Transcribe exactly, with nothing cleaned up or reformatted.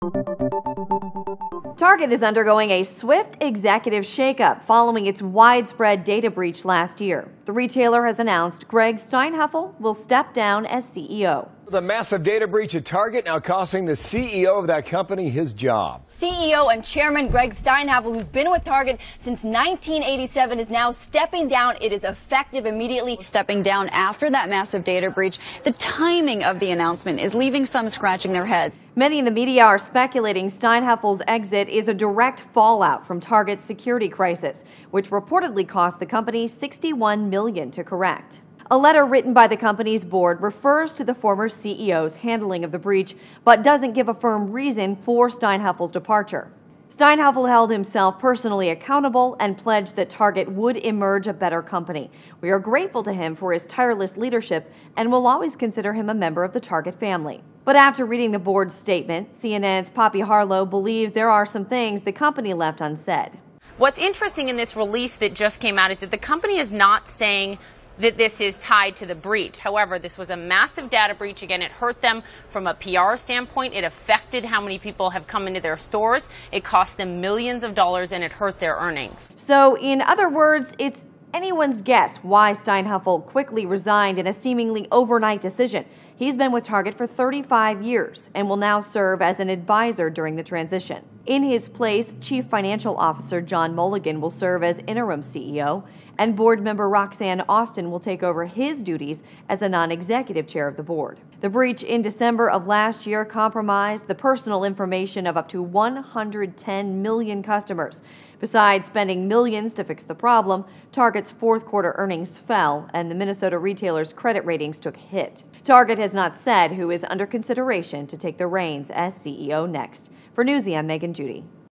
Target is undergoing a swift executive shakeup following its widespread data breach last year. The retailer has announced Greg Steinheffel will step down as C E O. The massive data breach at Target now costing the C E O of that company his job. C E O and Chairman Greg Steinheffel, who's been with Target since nineteen eighty-seven, is now stepping down. It is effective immediately. Stepping down after that massive data breach, the timing of the announcement is leaving some scratching their heads. Many in the media are speculating Steinheffel's exit is a direct fallout from Target's security crisis, which reportedly cost the company sixty-one million dollars to correct. A letter written by the company's board refers to the former C E O's handling of the breach, but doesn't give a firm reason for Steinheffel's departure. Steinheffel held himself personally accountable and pledged that Target would emerge a better company. We are grateful to him for his tireless leadership and will always consider him a member of the Target family. But after reading the board's statement, C N N's Poppy Harlow believes there are some things the company left unsaid. What's interesting in this release that just came out is that the company is not saying that this is tied to the breach. However, this was a massive data breach. Again, it hurt them from a P R standpoint. It affected how many people have come into their stores. It cost them millions of dollars and it hurt their earnings. So, in other words, it's anyone's guess why Steinheffel quickly resigned in a seemingly overnight decision. He's been with Target for thirty-five years and will now serve as an advisor during the transition. In his place, Chief Financial Officer John Mulligan will serve as interim C E O, and board member Roxanne Austin will take over his duties as a non-executive chair of the board. The breach in December of last year compromised the personal information of up to one hundred ten million customers. Besides spending millions to fix the problem, Target's fourth quarter earnings fell and the Minnesota retailer's credit ratings took a hit. Target has not said who is under consideration to take the reins as C E O next. For Newsy, I'm Megan Judy.